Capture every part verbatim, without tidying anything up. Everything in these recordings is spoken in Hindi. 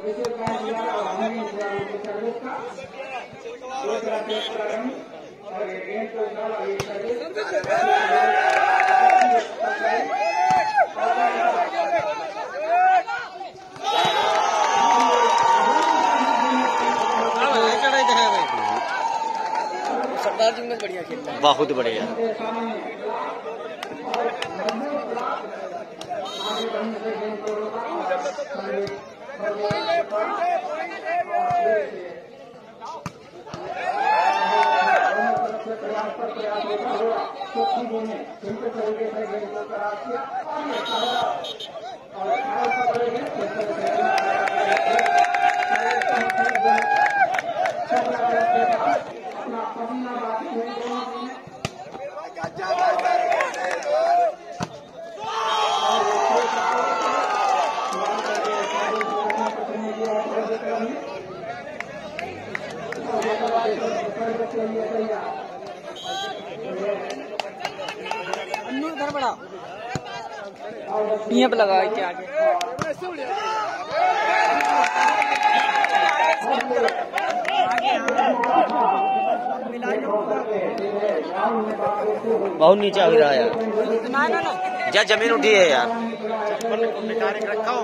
सरदार जी में बढ़िया खेलता है, बहुत बढ़िया। इधर बड़ा यहाँ पे लगा के आगे बहुत नीचे हो रहा है यार, ना ना ना जा जमीन उठी है यार। रखा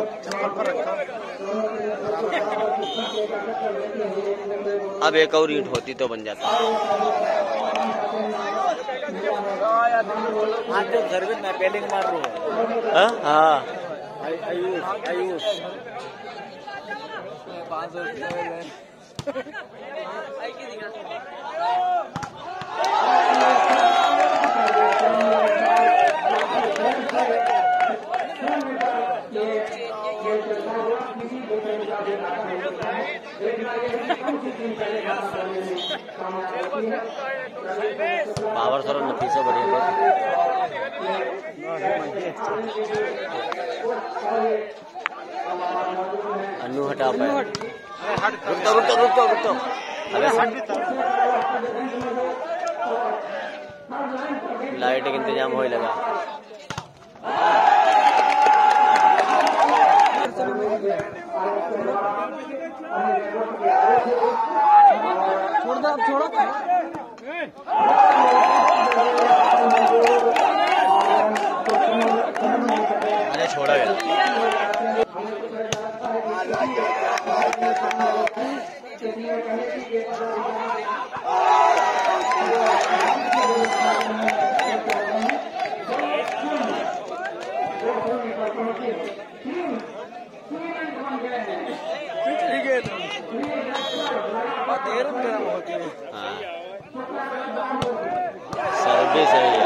अब एक और ईंट होती तो बन जाता। हाँ तो घर में मैं पहले मार रहा हूँ। हाँ आयुष आयुष पाँच सौ पावर सर नफीसा बढ़िया। अन्नू हटा पाए, रुक तो रुक तो रुक तो रुक तो लाइट का इंतजाम हो लगा। छोड़ दो छोड़ो अरे छोड़ा गया। सर्विस है ये।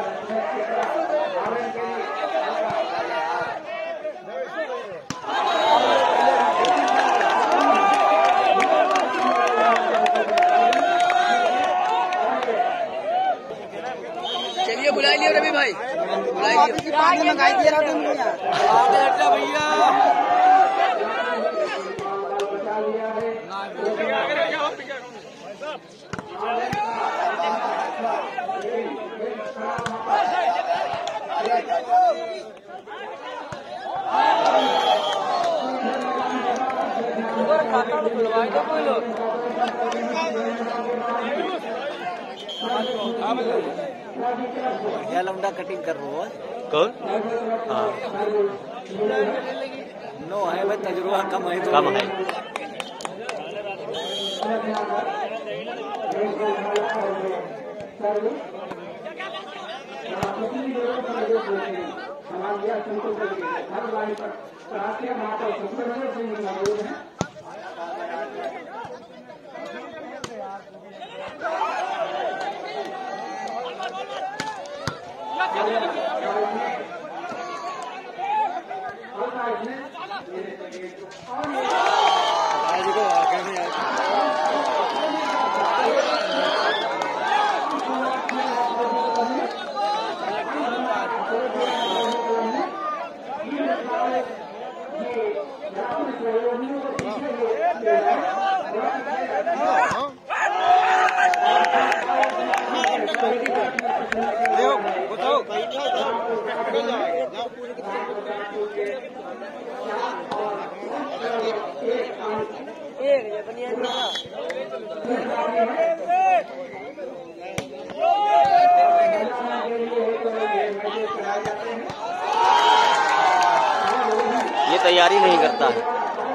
चलिए बुला लिया रवि भाई, बुला लिया मंगाई दिया भैया। ये लौंडा कटिंग कर रहा है कौन? हाँ नो है भाई, तजुर्बा कम है तो कम है। बताओ ये तैयारी नहीं करता है।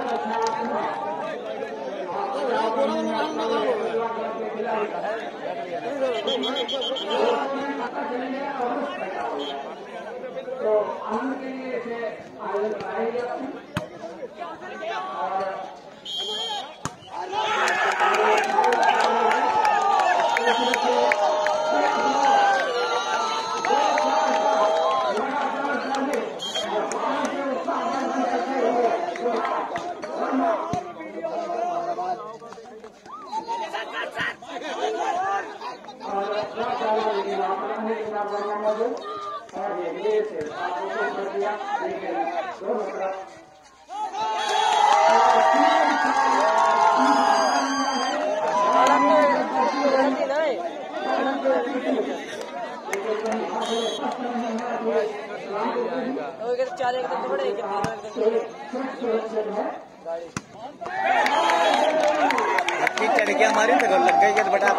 चढ़किया मारी तो लग गई तो बटा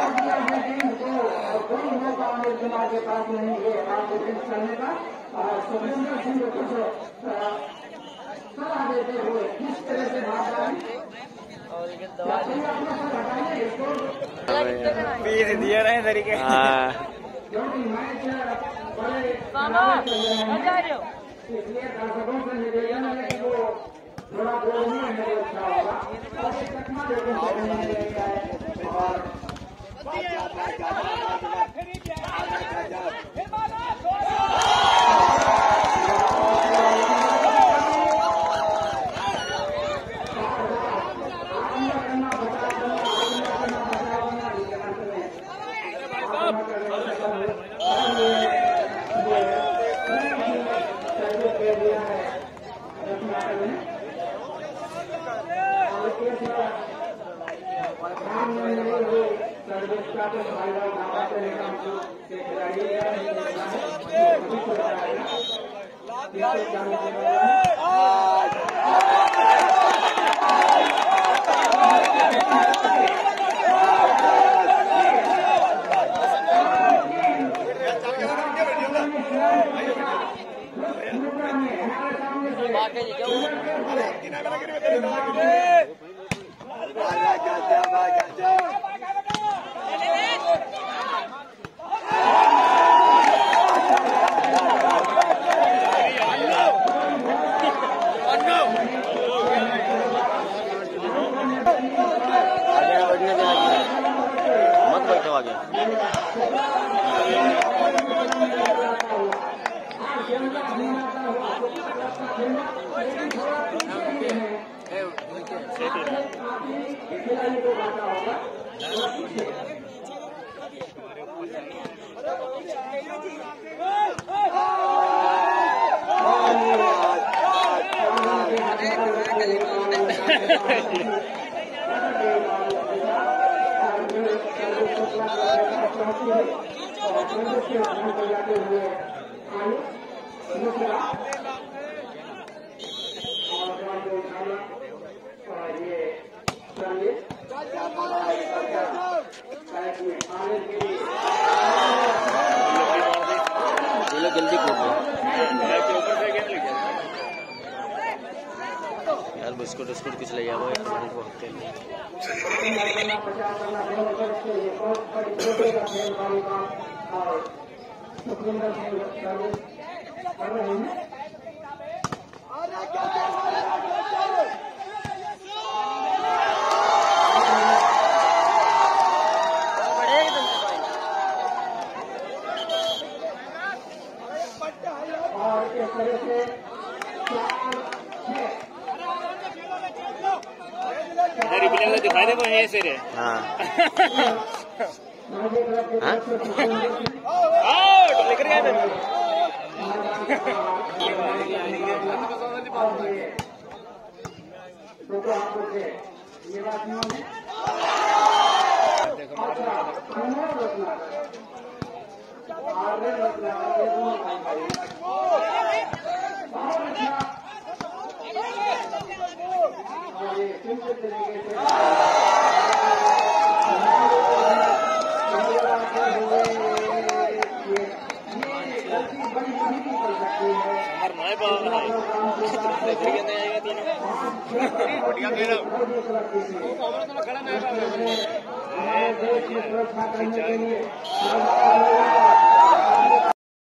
पीस दिया रहे तरीके। जल्दी यार बिस्कुट बिस्कुट कुछ ले जाओ एक मिनट को हफ्ते दिखाई दे ये सिर है। हाँ लिख रहे हैं तरीके से है